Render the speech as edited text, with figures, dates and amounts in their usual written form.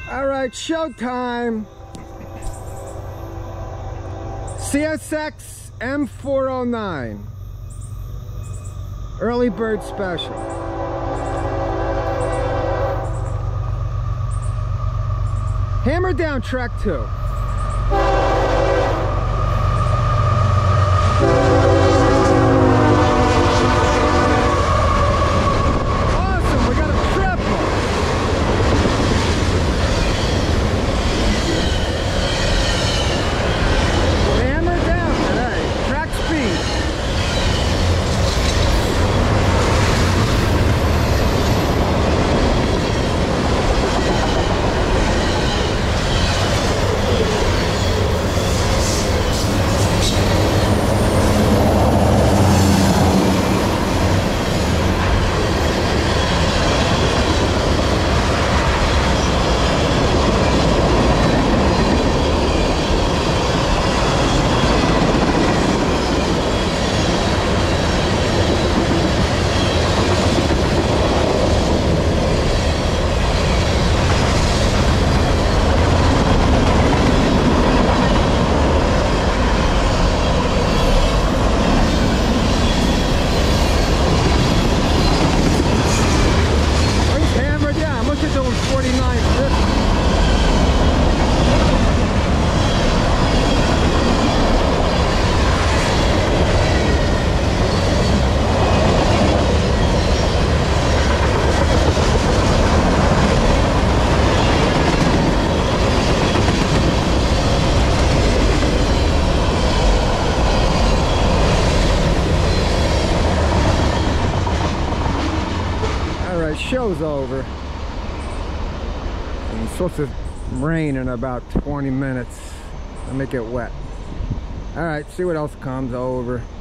All right, showtime. CSX M409. Early bird special. Hammer down track 2. Show's over. And it's supposed to rain in about 20 minutes. I'll make it wet. All right, see what else comes over.